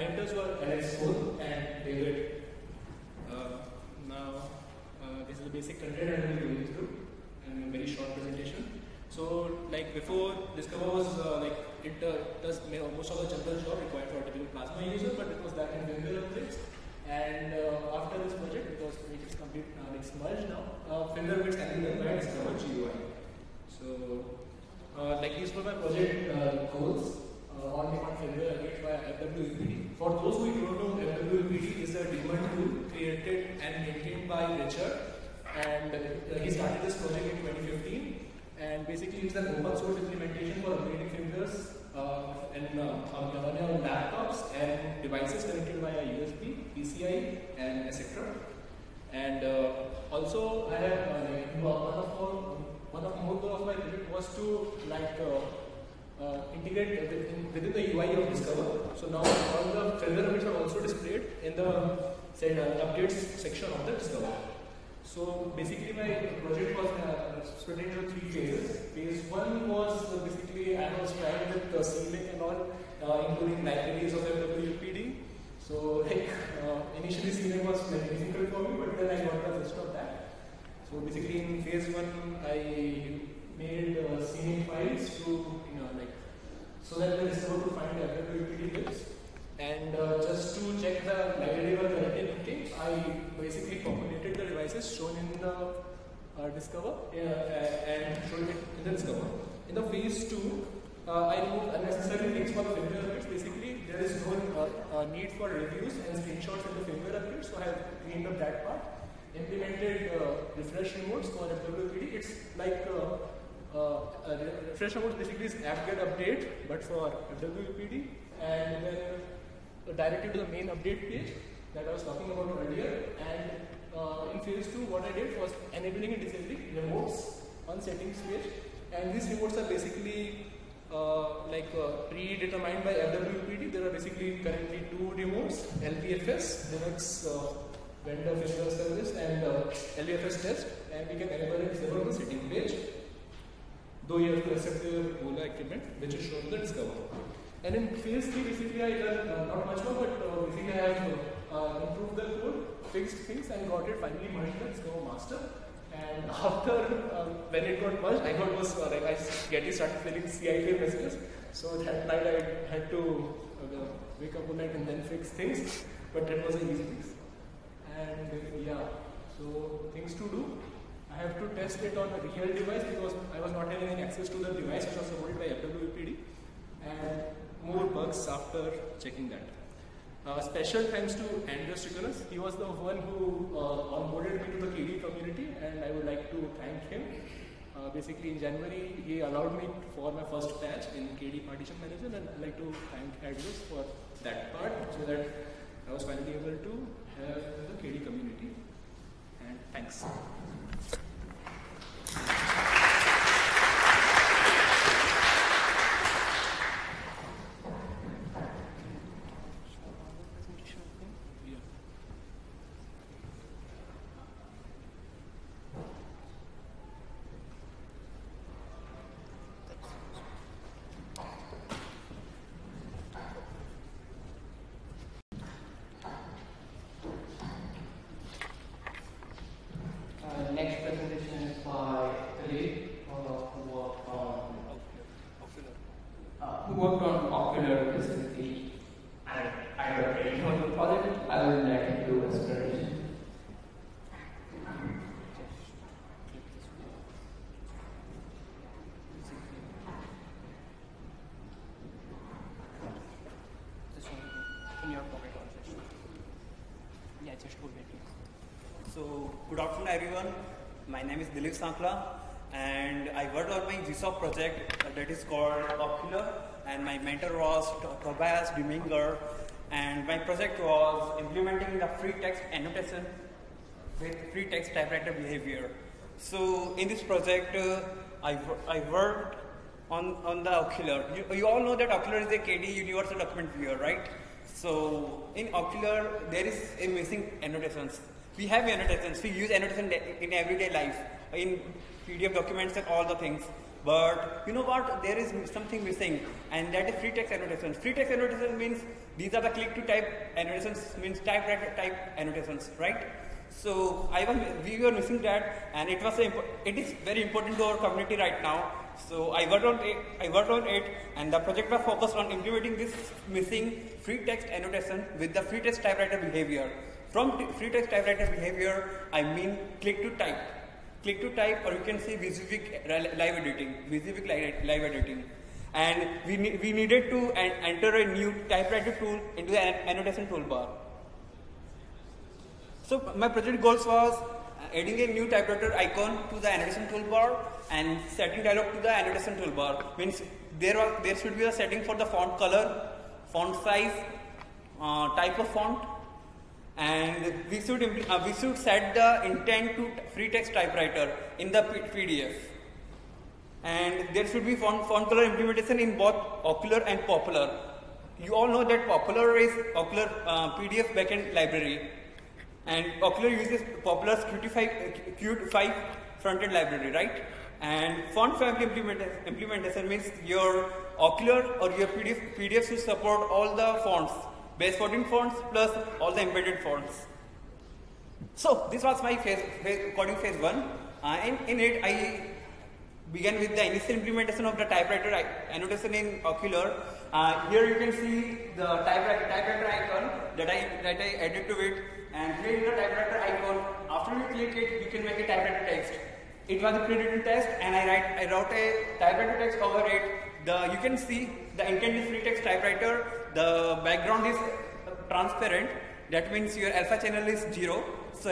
mentors were Alex Cole and David. Now, this is the basic content I will be going through in a very short presentation. So, like before, Discover was it does most of the general job required for a typical plasma user, but it was that in firmware upgrades. And after this project, because it is complete merged now, firmware upgrades can be done by Discover GUI. So, these were my project goals. On-demand firmware upgrades by FWEPD. For those who don't know, FWEPD is a daemon tool created and maintained by Richard, and he started this project in 2015. And basically, it's an open source implementation for upgrading firmwares on your laptops and devices connected via USB, PCI, and etc. And also, I have one of more goals of my project was to integrate within the UI of Discover. So now all the firmware updates are also displayed in the updates section of the Discover. So basically my project was split into 3 phases. Phase 1 was basically I was trying with C-Link and all, including libraries of FWEPD. So initially C-Link was difficult for me, but then I got the gist of that. So basically in phase 1 I made C-Link files to so that the Discover could find the FWEPD libs. And just to check the library were correctly linking, I basically populated the devices shown in the Discover and showed it in the Discover. In the phase 2, I removed unnecessary links for the firmware updates. Basically, there is no need for reviews and screenshots in the firmware updates, so I have cleaned up that part. Implemented refresh remotes for FWEPD. It's like refresh remotes basically is apt-get update, but for FWEPD, and then directly to the main update page that I was talking about earlier. And in phase 2, what I did was enabling and disabling remotes on settings page. And these remotes are basically predetermined by FWEPD. There are basically currently 2 remotes: LVFS, Linux Vendor Firmware Service, and LVFS Test. And we can enable and disable on the setting page, though you have to accept the Ola equipment, which is shown in the Discover. And in phase 3, basically I done not much more, but basically I have improved the code, fixed things, and got it finally merged in Discover Master. And after when it got merged, I got was I started filling CI messages. So that night I had to wake up one night and then fix things, but that was an easy fix. And so things to do. I have to test it on a real device because I was not having any access to the device which was supported by FWEPD, and more bugs after checking that. Special thanks to Andreas Trigonis. He was the one who onboarded me to the KD community, and I would like to thank him. Basically in January he allowed me for my first patch in KD Partition Manager, and I'd like to thank Andreas for that part, so that I was finally able to have the KD community. And thanks. Next presentation is by Khalid, who worked on Ocular specifically. I don't really know the project. I will let him do exploration. In your pocket also. Yeah, just hold it. So, good afternoon everyone. My name is Dilip Sankla, and I worked on my GSoC project that is called Ocular, and my mentor was Tobias Deminger, and my project was implementing the free text annotation with free text typewriter behavior. So, in this project, I worked on the Ocular. You all know that Ocular is a KD universal document viewer, right? So, in Ocular, there is a missing annotations. We have annotations. We use annotation in everyday life, in PDF documents and all the things. But you know what? There is something missing, and that is free text annotations. Free text annotation means these are the click to type annotations, means type annotations, right? So we were missing that, and it is very important to our community right now. So I worked on it, and the project was focused on implementing this missing free text annotation with the free text typewriter behavior. From free text typewriter behavior, I mean click to type. Click to type, or you can say Visivic live editing. And we needed to enter a new typewriter tool into the annotation toolbar. So my project goals was adding a new typewriter icon to the annotation toolbar and setting dialog to the annotation toolbar. Means there should be a setting for the font color, font size, type of font, and we should set the intent to free text typewriter in the PDF. And there should be font color implementation in both Ocular and Popular. You all know that Popular is Ocular PDF backend library, and Ocular uses Popular's Qt5 frontend library, right? And font family implementation means your Ocular or your PDF should support all the fonts, base 14 fonts plus all the embedded fonts. So this was my coding phase 1. In it, I began with the initial implementation of the typewriter annotation in Ocular. Here you can see the typewriter icon that I added to it, and here is the typewriter icon. After you click it, you can make a typewriter text. It was a pre-written text, and I wrote a typewriter text over it. You can see the intent is free text typewriter. The background is transparent. That means your alpha channel is 0,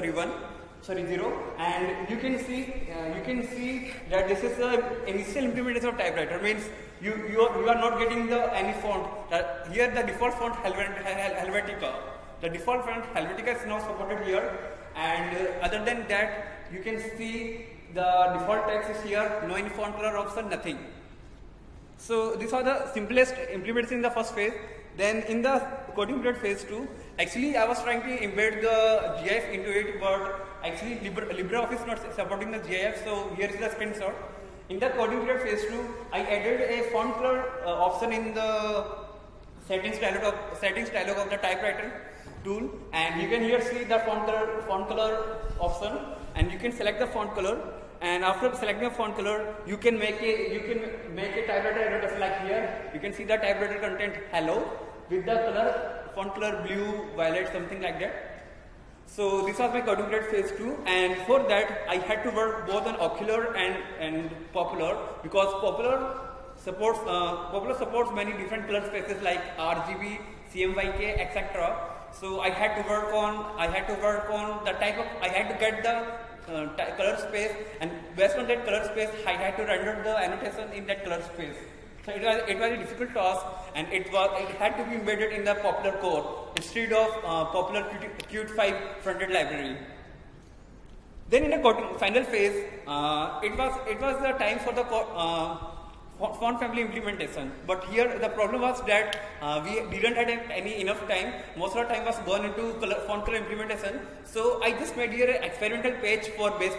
and you can see that this is the initial implementation of typewriter. Means you are not getting any font. Here the default font Helvetica. The default font Helvetica is now supported here, and other than that, you can see the default text is here. No any font color option, nothing. So these are the simplest implementation in the first phase. Then in the coding period phase 2, actually I was trying to embed the GIF into it, but actually LibreOffice not supporting the GIF, so here is the screenshot. In the coding period phase 2, I added a font color option in the settings dialog of the typewriter tool, and you can here see the font color option, and you can select the font color. And after selecting a font color, you can make a typewriter annotation like here. You can see the typewriter content hello with the font color blue, violet, something like that. So this was my coding period phase 2, and for that I had to work both on Ocular and Popular, because Popular supports many different color spaces like RGB, CMYK, etc. So I had to work on the type of, I had to get the color space, and based on that color space, I had to render the annotation in that color space. So it was a difficult task, and it had to be embedded in the Popular core instead of Popular Qt5 frontend library. Then in the final phase, it was the time for the font family implementation. But here the problem was that we didn't have enough time. Most of the time was gone into font color implementation. So I just made here an experimental page for base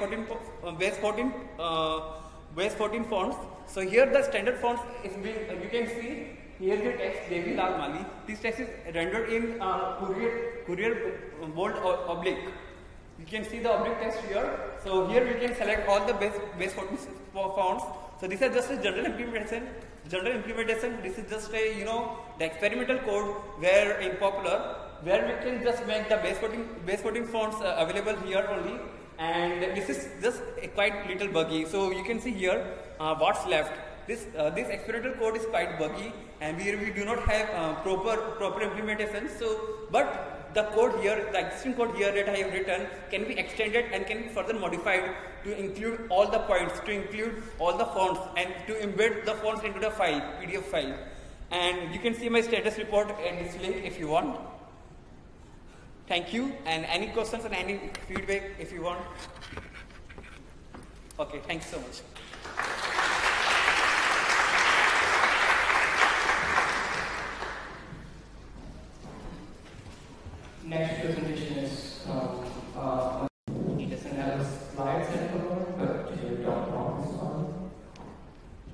14 fonts. So here the standard fonts is being, you can see here the text Devi Lal Mali. This text is rendered in Courier bold oblique. You can see the oblique text here. So here we can select all the base 14 fonts. So this is just a general implementation. This is just a the experimental code where in Popular, where we can just make the base 14 fonts available here only. And this is just a quite little buggy. So you can see here what's left. This experimental code is quite buggy, and we do not have proper implementation. So, but the code here, the existing code here that I have written, can be extended and can be further modified to include all the points, to include all the fonts, and to embed the fonts into the file, PDF file. And you can see my status report in this link if you want. Thank you, and any questions and any feedback if you want. Okay, thanks so much. Next presentation is he doesn't have a slide set for, but you don't promise on.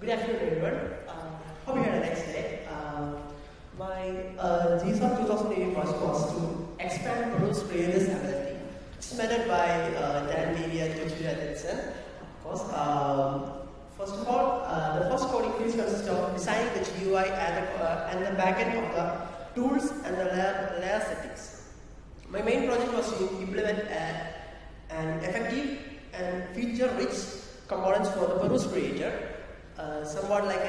Good afternoon, everyone. Hope you had a nice day. My GSoC 2018 project was to expand Pro's creators' ability. It's managed by Dan Levy and Joshua Atkinson. Of course, first of all, the first coding phase consists of designing the GUI and the backend of the tools and the layer settings. My main project was to implement an effective and feature-rich components for the Perus creator, somewhat like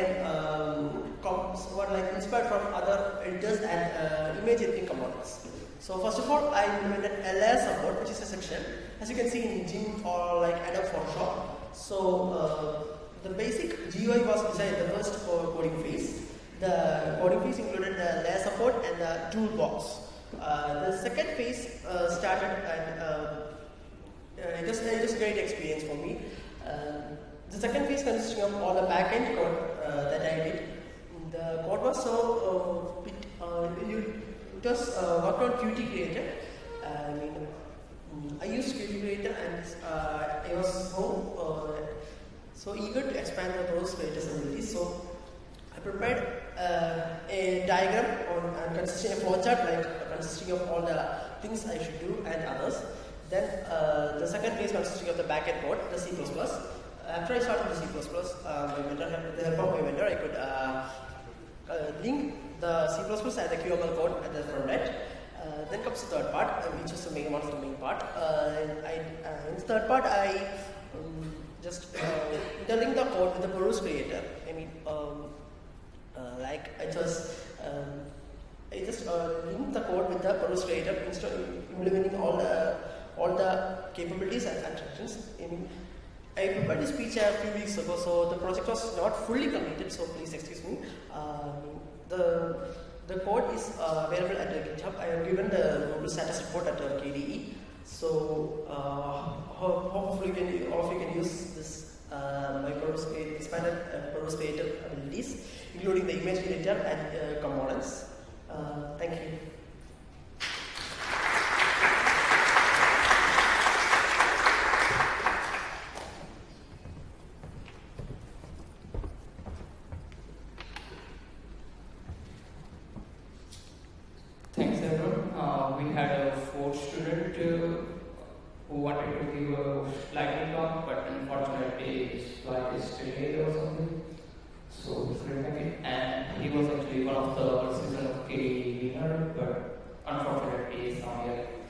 inspired from other editors and image editing components. So first of all, I implemented a layer support, which is a section, as you can see in GIMP or like Adobe Photoshop. So the basic GUI was designed in the first coding phase. The coding phase included the layer support and the toolbox. The second phase started, and it was a great experience for me. The second phase consisting of all the backend code that I did. The code was so it was worked on Qt Creator. I used Qt Creator and I was so eager to expand the Perus creators abilities. So I prepared a diagram consisting of a flowchart, consisting of all the things I should do and others. Then the second phase consisting of the backend code, the C++. After I started the C++, with the help of my vendor, I could link the C++ and the QML code at the front end. Then comes the third part, which is the main part. In the third part, I just interlink the code with the Perus creator. I just linked the code with the Perus creator instead of implementing all the capabilities and transactions. I prepared this speech a few weeks ago, so the project was not fully completed, so please excuse me. The code is available at GitHub. I have given the global status report at KDE, so hopefully all of you can use this my expanded Perus creative abilities, including the image editor and components. Thank you. Thanks, everyone. We had a fourth student who wanted to give a lightning talk, but unfortunately his flight is delayed or something. So he couldn't make it. And he was actually one of the season of KDE winner, but unfortunately he's not here.